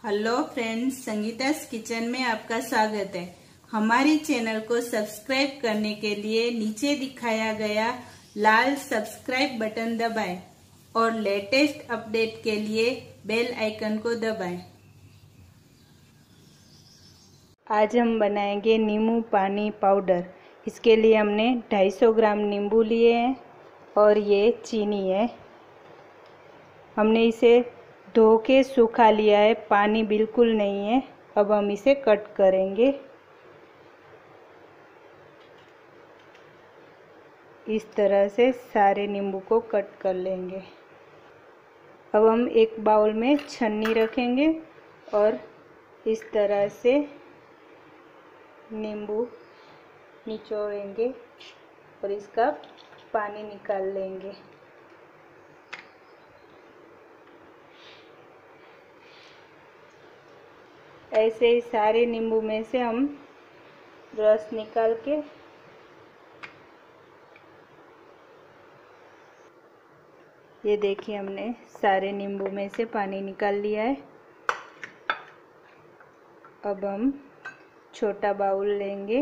Hello friends, संगीता's kitchen में आपका स्वागत है। हमारी चैनल को सब्सक्राइब करने के लिए नीचे दिखाया गया लाल सब्सक्राइब बटन दबाएं और लेटेस्ट अपडेट के लिए बेल आइकन को दबाएं। आज हम बनाएंगे नींबू पानी पाउडर। इसके लिए हमने 250 ग्राम नींबू लिए हैं और ये चीनी है। हमने इसे धो के सूखा लिया है, पानी बिल्कुल नहीं है। अब हम इसे कट करेंगे। इस तरह से सारे नींबू को कट कर लेंगे। अब हम एक बाउल में छन्नी रखेंगे और इस तरह से नींबू निचोड़ेंगे और इसका पानी निकाल लेंगे। ऐसे ही सारे नींबू में से हम रस निकाल के ये देखिए, हमने सारे नींबू में से पानी निकाल लिया है। अब हम छोटा बाउल लेंगे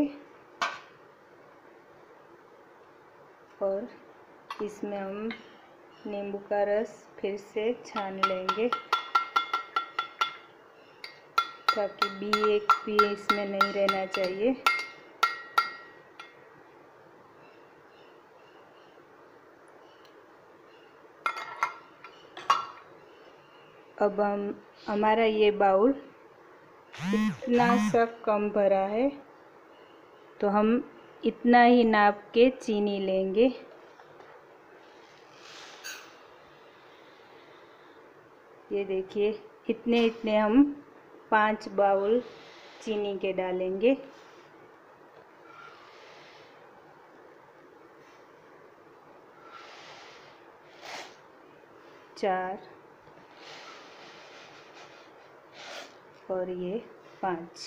और इसमें हम नींबू का रस फिर से छान लेंगे ताकि एक भी इसमें नहीं रहना चाहिए। अब हमारा ये बाउल इतना सा कम भरा है, तो हम इतना ही नाप के चीनी लेंगे। ये देखिए, इतने हम 5 बाउल चीनी के डालेंगे। चार और ये 5।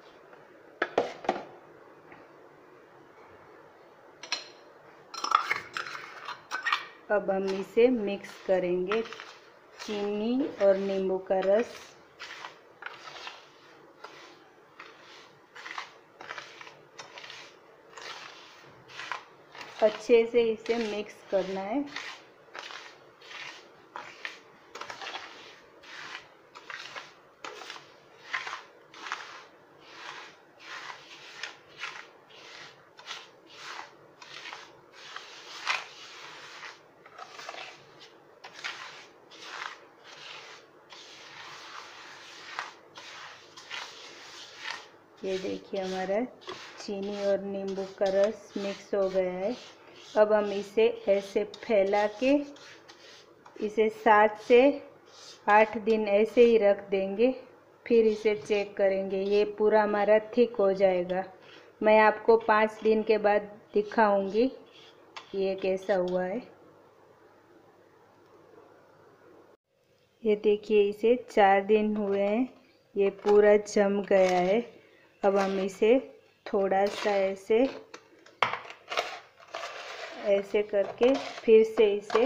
अब हम इसे मिक्स करेंगे, चीनी और नींबू का रस। अच्छे से इसे मिक्स करना है। ये देखिए, हमारा चीनी और नींबू का रस मिक्स हो गया है। अब हम इसे ऐसे फैला के इसे 7 से 8 दिन ऐसे ही रख देंगे। फिर इसे चेक करेंगे, ये पूरा हमारा थिक हो जाएगा। मैं आपको 5 दिन के बाद दिखाऊंगी ये कैसा हुआ है। ये देखिए, इसे 4 दिन हुए हैं, ये पूरा जम गया है। अब हम इसे थोड़ा सा ऐसे करके फिर से इसे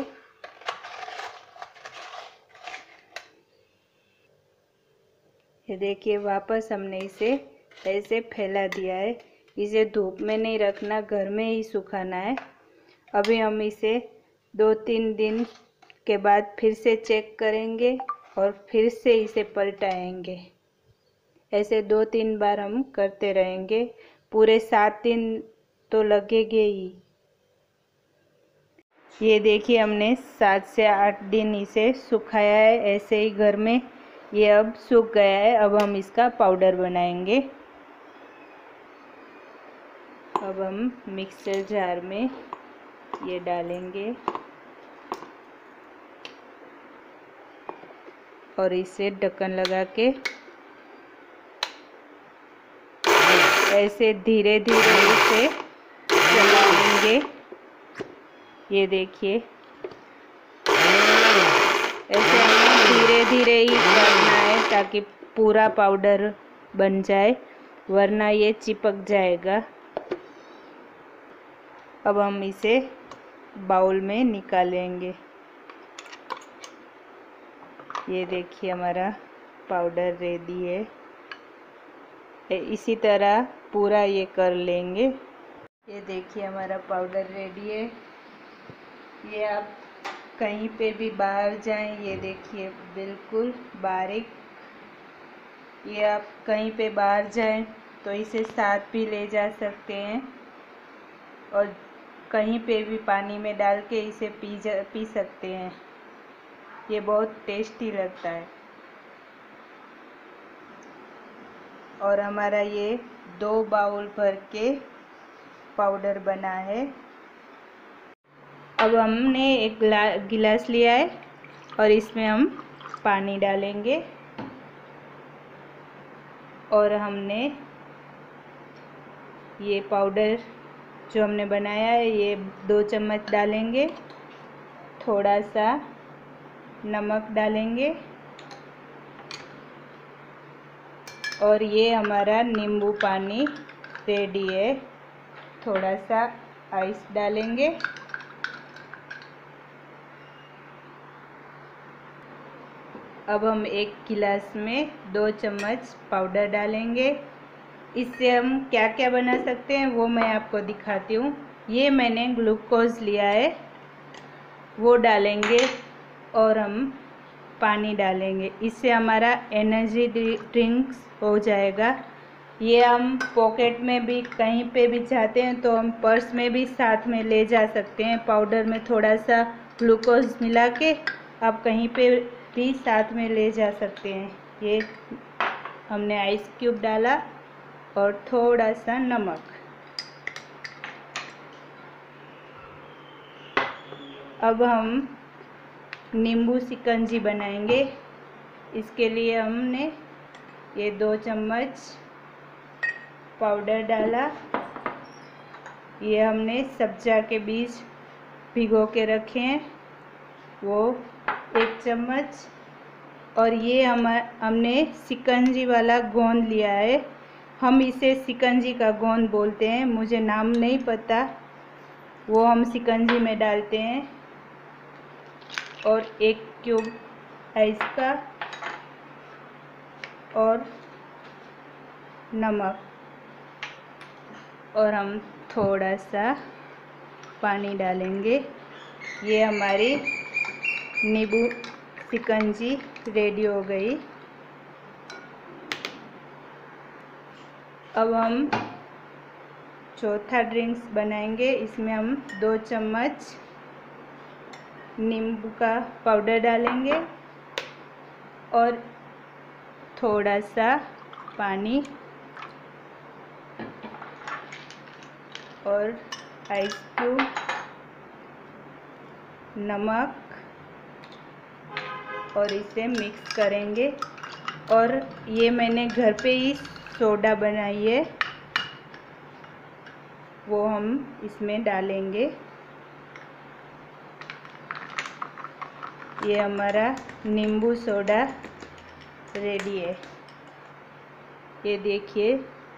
ये देखिए, वापस हमने इसे ऐसे फैला दिया है। इसे धूप में नहीं रखना, घर में ही सुखाना है। अभी हम इसे 2-3 दिन के बाद फिर से चेक करेंगे और फिर से इसे पलटाएंगे। ऐसे 2-3 बार हम करते रहेंगे। पूरे 7 दिन तो लगेंगे ही। ये देखिए, हमने 7 से 8 दिन इसे सुखाया है ऐसे ही घर में। ये अब सूख गया है। अब हम इसका पाउडर बनाएंगे। अब हम मिक्सर जार में ये डालेंगे और इसे ढक्कन लगा के ऐसे धीरे धीरे इसे चलाएंगे। ये देखिए, ऐसे हमें धीरे धीरे ही करना है ताकि पूरा पाउडर बन जाए, वरना ये चिपक जाएगा। अब हम इसे बाउल में निकालेंगे। ये देखिए, हमारा पाउडर रेडी है। इसी तरह पूरा ये कर लेंगे। ये देखिए हमारा पाउडर रेडी है। ये आप कहीं पे भी बाहर जाएं, ये देखिए बिल्कुल बारीक। ये आप कहीं पे बाहर जाएं तो इसे साथ भी ले जा सकते हैं और कहीं पे भी पानी में डाल के इसे पी सकते हैं। ये बहुत टेस्टी लगता है। और हमारा ये 2 बाउल भर के पाउडर बना है। अब हमने एक गिलास लिया है और इसमें हम पानी डालेंगे और हमने ये पाउडर जो हमने बनाया है ये 2 चम्मच डालेंगे। थोड़ा सा नमक डालेंगे और ये हमारा नींबू पानी रेडी है। थोड़ा सा आइस डालेंगे। अब हम एक गिलास में 2 चम्मच पाउडर डालेंगे। इससे हम क्या क्या बना सकते हैं वो मैं आपको दिखाती हूँ। ये मैंने ग्लूकोज लिया है, वो डालेंगे और हम पानी डालेंगे। इससे हमारा एनर्जी ड्रिंक्स हो जाएगा। ये हम पॉकेट में भी कहीं पे भी जाते हैं तो हम पर्स में भी साथ में ले जा सकते हैं। पाउडर में थोड़ा सा ग्लूकोज मिला के आप कहीं पे भी साथ में ले जा सकते हैं। ये हमने आइस क्यूब डाला और थोड़ा सा नमक। अब हम नींबू शिकंजी बनाएंगे। इसके लिए हमने ये 2 चम्मच पाउडर डाला। ये हमने सब्जा के बीज भिगो के रखे हैं, वो 1 चम्मच। और ये हमने शिकंजी वाला गोंद लिया है। हम इसे शिकंजी का गोंद बोलते हैं, मुझे नाम नहीं पता। वो हम शिकंजी में डालते हैं। और 1 क्यूब आइस का और नमक और हम थोड़ा सा पानी डालेंगे। ये हमारी नींबू शिकंजी रेडी हो गई। अब हम चौथा ड्रिंक्स बनाएंगे। इसमें हम 2 चम्मच नींबू का पाउडर डालेंगे और थोड़ा सा पानी और आइस क्यूब, नमक और इसे मिक्स करेंगे। और ये मैंने घर पे ही सोडा बनाई है, वो हम इसमें डालेंगे। ये हमारा नींबू सोडा रेडी है। ये देखिए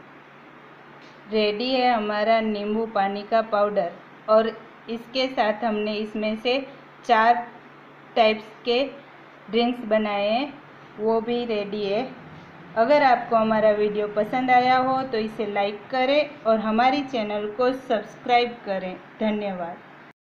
रेडी है हमारा नींबू पानी का पाउडर। और इसके साथ हमने इसमें से 4 टाइप्स के ड्रिंक्स बनाए हैं, वो भी रेडी है। अगर आपको हमारा वीडियो पसंद आया हो तो इसे लाइक करें और हमारी चैनल को सब्सक्राइब करें। धन्यवाद।